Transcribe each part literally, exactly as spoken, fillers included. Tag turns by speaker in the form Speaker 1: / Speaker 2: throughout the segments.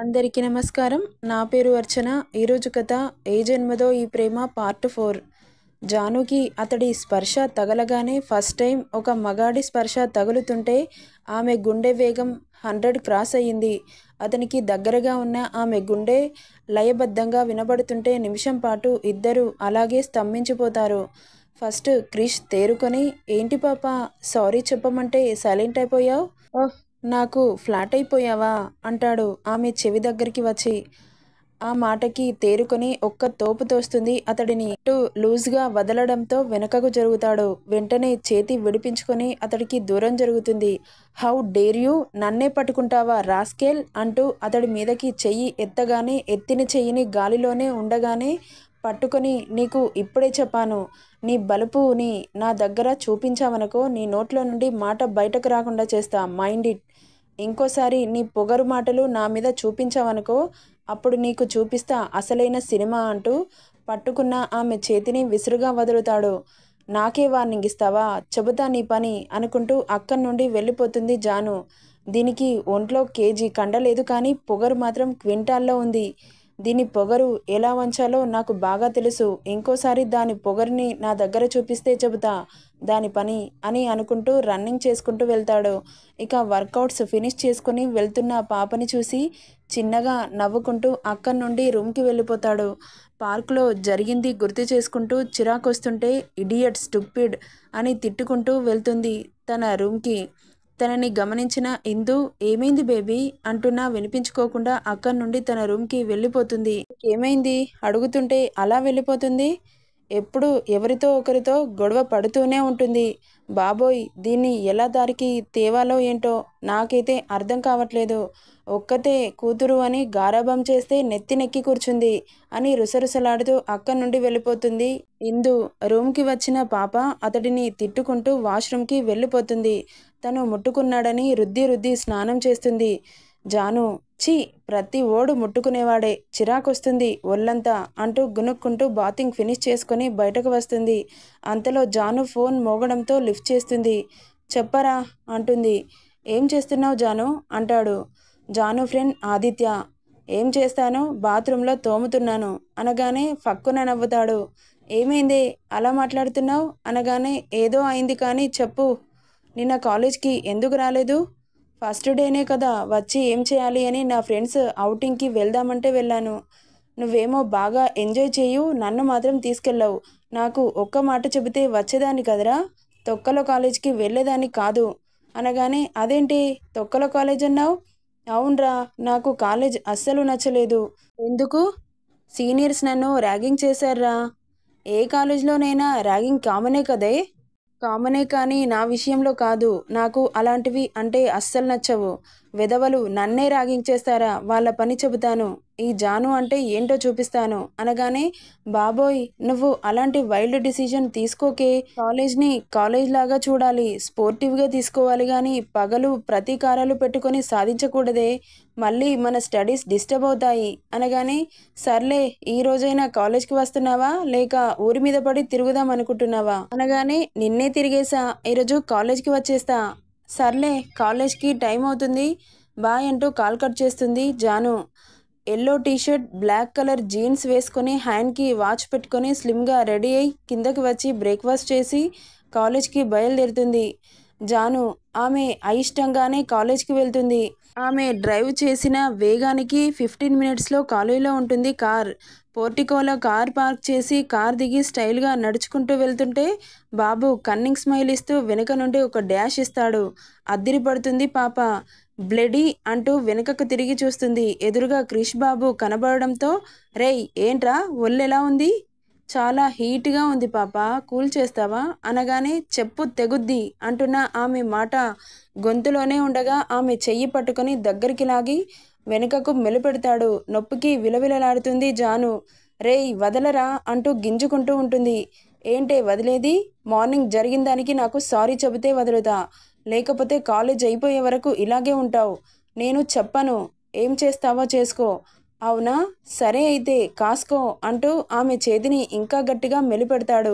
Speaker 1: అందరికీ నమస్కారం. నా పేరు అర్చన. ఈరోజు కథ ఏ జన్మదో ఈ ప్రేమ పార్ట్ ఫోర్. జానుకి అతడి స్పర్శ తగలగానే ఫస్ట్ టైం ఒక మగాడి స్పర్శ తగులుతుంటే ఆమె గుండె వేగం హండ్రెడ్ క్రాస్ అయ్యింది. అతనికి దగ్గరగా ఉన్న ఆమె గుండె లయబద్ధంగా వినబడుతుంటే నిమిషం పాటు ఇద్దరు అలాగే స్తంభించిపోతారు. ఫస్ట్ క్రిష్ తేరుకొని, ఏంటి పాప, సారీ చెప్పమంటే సైలెంట్ అయిపోయావు? ఓహ్, నాకు ఫ్లాట్ అయిపోయావా అంటాడు ఆమె చెవి దగ్గరికి వచ్చి. ఆ మాటకి తేరుకొని ఒక్క తోపు తోస్తుంది అతడిని. అటు లూజ్గా వదలడంతో వెనకకు జరుగుతాడు. వెంటనే చేతి విడిపించుకొని అతడికి దూరం జరుగుతుంది. హౌ డేర్ యూ, నన్నే పట్టుకుంటావా రాస్కేల్ అంటూ అతడి మీదకి చెయ్యి ఎత్తగానే ఎత్తిన చెయ్యిని గాలిలోనే ఉండగానే పట్టుకొని, నీకు ఇప్పుడే చెప్పాను, నీ బలుపుని నా దగ్గర చూపించావనుకో నీ నోట్లో నుండి మాట బయటకు రాకుండా చేస్తా, మైండ్ ఇట్. ఇంకోసారి నీ పొగరు మాటలు నా మీద చూపించావనుకో అప్పుడు నీకు చూపిస్తా అసలైన సినిమా అంటూ పట్టుకున్న ఆమె చేతిని విసురుగా వదులుతాడు. నాకే వార్నింగ్ ఇస్తావా, చెబుతా నీ పని అనుకుంటూ అక్కడి నుండి వెళ్ళిపోతుంది జాను. దీనికి ఒంట్లో కేజీ కండలేదు కానీ పొగరు మాత్రం క్వింటాల్లో ఉంది. దీని పొగరు ఎలా వంచాలో నాకు బాగా తెలుసు. ఇంకోసారి దాని పొగరుని నా దగ్గర చూపిస్తే చెబుతా దాని పని అని అనుకుంటూ రన్నింగ్ చేసుకుంటూ వెళ్తాడు. ఇక వర్కౌట్స్ ఫినిష్ చేసుకుని వెళ్తున్న పాపని చూసి చిన్నగా నవ్వుకుంటూ అక్కడి నుండి రూమ్కి వెళ్ళిపోతాడు. పార్కులో జరిగింది గుర్తు చేసుకుంటూ చిరాకొస్తుంటే ఇడియట్, స్టూపిడ్ అని తిట్టుకుంటూ వెళ్తుంది తన రూమ్కి. తనని గమనించిన ఇందు, ఏమైంది బేబీ అంటున్నా వినిపించుకోకుండా అక్కడి నుండి తన రూమ్కి వెళ్ళిపోతుంది. ఏమైంది అడుగుతుంటే అలా వెళ్ళిపోతుంది? ఎప్పుడు ఎవరితో ఒకరితో గొడవ పడుతూనే ఉంటుంది. బాబోయ్, దీన్ని ఎలా దారికి తేవాలో ఏంటో నాకైతే అర్థం కావట్లేదు. ఒక్కతే కూతురు అని గారాబం చేస్తే నెత్తి నెక్కి కూర్చుంది అని రుసరుసలాడుతూ అక్కడి నుండి వెళ్ళిపోతుంది ఇందు. రూమ్కి వచ్చిన పాప అతడిని తిట్టుకుంటూ వాష్రూమ్కి వెళ్ళిపోతుంది. తను ముట్టుకున్నాడని రుద్ది రుద్ది స్నానం చేస్తుంది. జాను, ఛీ, ప్రతి ఓడు ముట్టుకునేవాడే, చిరాకొస్తుంది ఒళ్ళంతా అంటూ గునుక్కుంటూ బాతింగ్ ఫినిష్ చేసుకొని బయటకు వస్తుంది. అంతలో జాను ఫోన్ మోగడంతో లిఫ్ట్ చేస్తుంది. చెప్పరా అంటుంది. ఏం చేస్తున్నావు జాను అంటాడు. జాను ఫ్రెండ్ ఆదిత్య. ఏం చేస్తాను, బాత్రూంలో తోముతున్నాను అనగానే ఫక్కున నవ్వుతాడు. ఏమైంది అలా మాట్లాడుతున్నావు అనగానే, ఏదో అయింది కానీ చెప్పు, నిన్న కాలేజ్కి ఎందుకు రాలేదు? ఫస్ట్ డేనే కదా, వచ్చి ఏం చేయాలి అని నా ఫ్రెండ్స్ అవుటింగ్కి వెళ్దామంటే వెళ్ళాను. నువ్వేమో బాగా ఎంజాయ్ చేయు, నన్ను మాత్రం తీసుకెళ్ళావు. నాకు ఒక్క మాట చెబితే వచ్చేదాన్ని కదరా, తొక్కలో కాలేజ్కి వెళ్ళేదాన్ని కాదు అనగానే, అదేంటి తొక్కలో కాలేజ్ అన్నావు? అవునరా, నాకు కాలేజ్ అస్సలు నచ్చలేదు. ఎందుకు? సీనియర్స్ నన్ను ర్యాగింగ్ చేశారా. ఏ కాలేజ్లోనైనా ర్యాగింగ్ కామనే కదే. కామనే కానీ నా విషయంలో కాదు. నాకు అలాంటివి అంటే అస్సలు నచ్చవు. వెధవలు నన్నే ర్యాగింగ్ చేస్తారా, వాళ్ళ పని చెబుతాను, ఈ జాను అంటే ఏంటో చూపిస్తాను అనగానే, బాబోయ్, నువ్వు అలాంటి వైల్డ్ డిసిజన్ తీసుకోకే. కాలేజ్ని కాలేజ్ లాగా చూడాలి, స్పోర్టివ్గా తీసుకోవాలి కానీ పగలు ప్రతీకారాలు పెట్టుకొని సాధించకూడదే, మళ్ళీ మన స్టడీస్ డిస్టర్బ్ అవుతాయి అనగానే, సర్లే ఈ రోజైనా కాలేజ్కి వస్తున్నావా లేక ఊరి మీద పడి తిరుగుదాం అనుకుంటున్నావా అనగానే, నిన్నే తిరిగేసా, ఈరోజు కాలేజ్కి వచ్చేస్తా. సర్లే కాలేజ్కి టైం అవుతుంది, బాయ్ అంటూ కాల్ కట్ చేస్తుంది Janu. Yellow T shirt, black colour jeans వేసుకొని హ్యాండ్కి వాచ్ పెట్టుకొని స్లిమ్గా రెడీ అయి కిందకి వచ్చి బ్రేక్ఫాస్ట్ చేసి కాలేజ్కి బయలుదేరుతుంది జాను. ఆమె అయిష్టంగానే కాలేజ్కి వెళ్తుంది. ఆమె డ్రైవ్ చేసిన వేగానికి ఫిఫ్టీన్ మినిట్స్లో కాలేజీలో ఉంటుంది కార్. పోర్టికోలో కార్ పార్క్ చేసి కార్ దిగి స్టైల్గా నడుచుకుంటూ వెళ్తుంటే బాబు కన్నింగ్ స్మైల్ ఇస్తూ వెనుక నుండి ఒక డాష్ ఇస్తాడు. అద్దిరి పడుతుంది పాప. బ్లడీ అంటూ వెనుకకు తిరిగి చూస్తుంది. ఎదురుగా క్రిష్ బాబు కనబడడంతో, రేయ్ ఏంట్రా ఒళ్ళెలా ఉంది? చాలా హీట్గా ఉంది పాప, కూల్ చేస్తావా అనగానే, చెప్పు తెగుద్ది అంటున్న ఆమె మాట గొంతులోనే ఉండగా ఆమె చెయ్యి పట్టుకొని దగ్గరికి లాగి వెనుకకు మెలిపెడతాడు. నొప్పికి విలవిలలాడుతుంది జాను. రేయ్ వదలరా అంటూ గింజుకుంటూ ఉంటుంది. ఏంటే వదిలేది? మార్నింగ్ జరిగిన దానికి నాకు సారీ చెబితే వదులుతా, లేకపోతే కాలేజ్ అయిపోయే వరకు ఇలాగే ఉంటావు. నేను చెప్పను, ఏం చేస్తావో చేసుకో. అవునా, సరే అయితే కాసుకో అంటూ ఆమె చేతిని ఇంకా గట్టిగా మెలిపెడతాడు.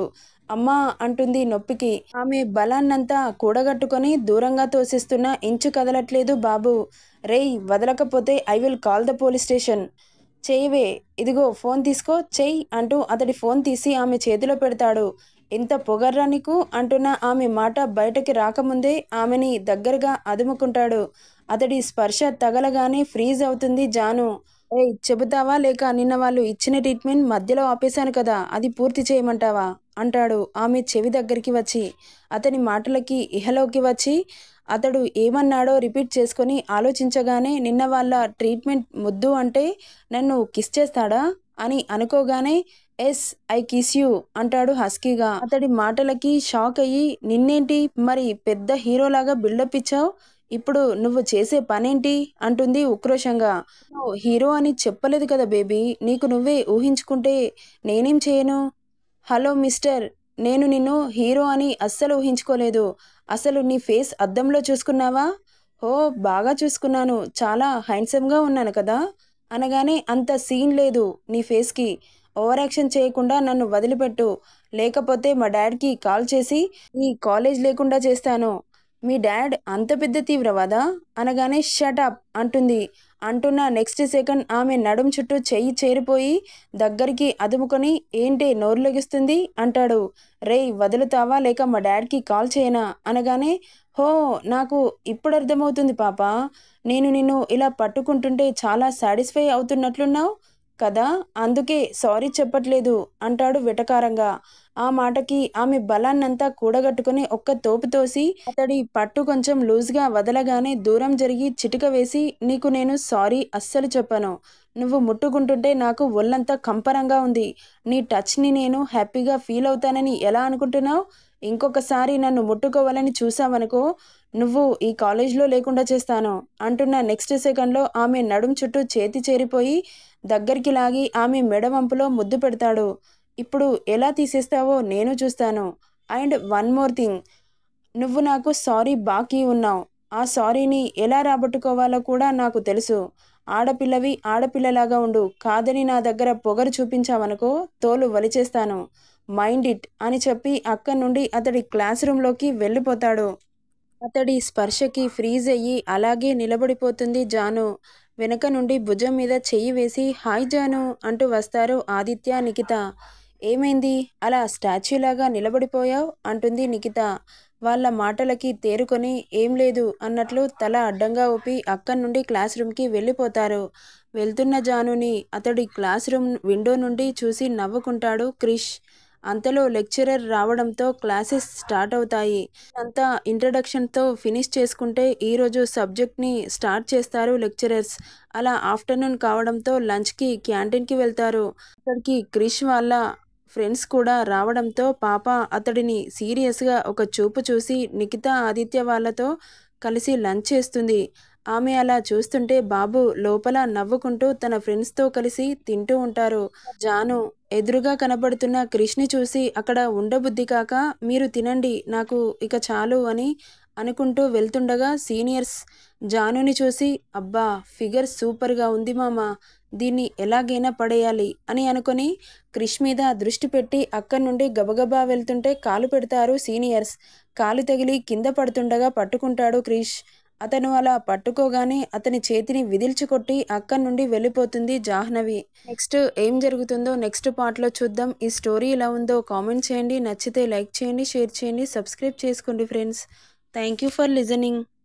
Speaker 1: అమ్మా అంటుంది నొప్పికి. ఆమె బలాన్నంతా కూడగట్టుకొని దూరంగా తోసిస్తున్న ఇంచు కదలట్లేదు బాబు. రేయ్ వదలకపోతే I will call the police station. చెయ్యవే, ఇదిగో ఫోన్ తీసుకో, చెయ్యి అంటూ అతడి ఫోన్ తీసి ఆమె చేతిలో పెడతాడు. ఇంత పొగర్రా నీకు అంటున్న ఆమె మాట బయటకి రాకముందే ఆమెని దగ్గరగా అదుముకుంటాడు. అతడి స్పర్శ తగలగానే ఫ్రీజ్ అవుతుంది జాను. ఏయ్ చెబుతావా లేక నిన్న వాళ్ళు ఇచ్చిన ట్రీట్మెంట్ మధ్యలో ఆపేశాను కదా, అది పూర్తి చేయమంటావా అంటాడు ఆమె చెవి దగ్గరికి వచ్చి. అతని మాటలకి ఇహలోకి వచ్చి అతడు ఏమన్నాడో రిపీట్ చేసుకొని ఆలోచించగానే నిన్న వాళ్ళ ట్రీట్మెంట్ ముద్దు అంటే నన్ను కిస్ చేస్తాడా అని అనుకోగానే ఎస్ ఐ కిస్ యూ అంటాడు హస్కీగా. అతడి మాటలకి షాక్ అయ్యి నిన్నేంటి మరి పెద్ద హీరోలాగా బిల్డప్ ఇచ్చావు, ఇప్పుడు నువ్వు చేసే పనేంటి అంటుంది ఉక్రోషంగా. "నువ్వు హీరో అని చెప్పలేదు కదా బేబీ, నీకు నువ్వే ఊహించుకుంటే నేనేం చేయను. హలో మిస్టర్, నేను నిన్ను హీరో అని అస్సలు ఊహించుకోలేదు. అసలు నీ ఫేస్ అద్దంలో చూసుకున్నావా? ఓ బాగా చూసుకున్నాను, చాలా హ్యాండ్సమ్గా ఉన్నాను కదా అనగానే అంత సీన్ లేదు నీ ఫేస్కి. ఓవర్ యాక్షన్ చేయకుండా నన్ను వదిలిపెట్టు, లేకపోతే మా డాడ్కి కాల్ చేసి ఈ కాలేజ్ లేకుండా చేస్తాను. మీ డాడ్ అంత పెద్ద తీవ్రవాదా అనగానే షటప్ అంటుంది. అంటున్న నెక్స్ట్ సెకండ్ ఆమె నడుం చుట్టూ చెయ్యి చేరిపోయి దగ్గరికి అదుముకొని ఏంటే నోరు లెగుస్తుంది అంటాడు. రేయ్ వదులుతావా లేక మా డాడ్కి కాల్ చేయనా అనగానే హో నాకు ఇప్పుడు అర్థమవుతుంది పాప, నేను నిన్ను ఇలా పట్టుకుంటుంటే చాలా సాటిస్ఫై అవుతున్నట్లున్నావు కదా, అందుకే సారీ చెప్పట్లేదు అంటాడు వెటకారంగా. ఆ మాటకి ఆమె బలాన్నంతా కూడగట్టుకుని ఒక్క తోపు తోసి అతడి పట్టు కొంచెం లూజ్గా వదలగానే దూరం జరిగి చిటిక వేసి నీకు నేను సారీ అస్సలు చెప్పను. నువ్వు ముట్టుకుంటుంటే నాకు ఒళ్ళంతా కంపరంగా ఉంది. నీ టచ్ని నేను హ్యాపీగా ఫీల్ అవుతానని ఎలా అనుకుంటున్నావు? ఇంకొకసారి నన్ను ముట్టుకోవాలని చూసావనుకో, నువ్వు ఈ కాలేజ్లో లేకుండా చేస్తాను అంటున్న నెక్స్ట్ సెకండ్లో ఆమె నడుం చుట్టూ చేతి చేరిపోయి దగ్గరికి లాగి ఆమె మెడవంపులో ముద్దు పెడతాడు. ఇప్పుడు ఎలా తీసేస్తావో నేను చూస్తాను. అండ్ వన్ మోర్ థింగ్, నువ్వు నాకు సారీ బాకీ ఉన్నావు. ఆ సారీని ఎలా రాబట్టుకోవాలో కూడా నాకు తెలుసు. ఆడపిల్లవి ఆడపిల్లలాగా ఉండు, కాదని నా దగ్గర పొగరు చూపించావనుకో తోలు వలిచేస్తాను. మైండ్ ఇట్ అని చెప్పి అక్కడి నుండి అతడి క్లాస్ రూమ్లోకి వెళ్ళిపోతాడు. అతడి స్పర్శకి ఫ్రీజ్ అయ్యి అలాగే నిలబడిపోతుంది జాను. వెనక నుండి భుజం మీద చెయ్యి వేసి హాయ్ జాను అంటూ వస్తారు ఆదిత్య, నిఖిత. ఏమైంది అలా స్టాచ్యూలాగా నిలబడిపోయావు అంటుంది నిఖిత. వాళ్ళ మాటలకి తేరుకొని ఏం లేదు అన్నట్లు తల అడ్డంగా ఊపి అక్కడి నుండి క్లాస్ రూమ్కి వెళ్ళిపోతారు. వెళ్తున్న జానుని అతడి క్లాస్ రూమ్ విండో నుండి చూసి నవ్వుకుంటాడు క్రిష్. అంతలో లెక్చరర్ రావడంతో క్లాసెస్ స్టార్ట్ అవుతాయి. అంతా ఇంట్రడక్షన్తో ఫినిష్ చేసుకుంటే ఈరోజు సబ్జెక్ట్ని స్టార్ట్ చేస్తారు లెక్చరర్స్. అలా ఆఫ్టర్నూన్ కావడంతో లంచ్కి క్యాంటీన్కి వెళ్తారు. అక్కడికి క్రిష్ వాళ్ళ ఫ్రెండ్స్ కూడా రావడంతో పాప అతడిని సీరియస్గా ఒక చూపు చూసి నిఖిత ఆదిత్య వాళ్ళతో కలిసి లంచ్ చేస్తుంది. ఆమె అలా చూస్తుంటే బాబు లోపల నవ్వుకుంటూ తన ఫ్రెండ్స్తో కలిసి తింటూ ఉంటారు. జాను ఎదురుగా కనబడుతున్న క్రిష్ని చూసి అక్కడ ఉండబుద్ధి కాక మీరు తినండి నాకు ఇక చాలు అని అనుకుంటూ వెళ్తుండగా సీనియర్స్ జానుని చూసి అబ్బా ఫిగర్ సూపర్గా ఉంది మామ, దీన్ని ఎలాగైనా పడేయాలి అని అనుకొని క్రిష్ మీద దృష్టి పెట్టి అక్కడి నుండి గబగబా వెళ్తుంటే కాలు పెడతారు సీనియర్స్. కాలు తగిలి కింద పడుతుండగా పట్టుకుంటాడు క్రిష్. అతను అలా పట్టుకోగానే అతని చేతిని విదిల్చుకొట్టి అక్కడి నుండి వెళ్ళిపోతుంది జాహ్నవి. నెక్స్ట్ ఏం జరుగుతుందో నెక్స్ట్ పార్ట్లో చూద్దాం. ఈ స్టోరీ ఎలా ఉందో కామెంట్ చేయండి. నచ్చితే లైక్ చేయండి, షేర్ చేయండి, సబ్స్క్రైబ్ చేసుకోండి friends. Thank you for listening.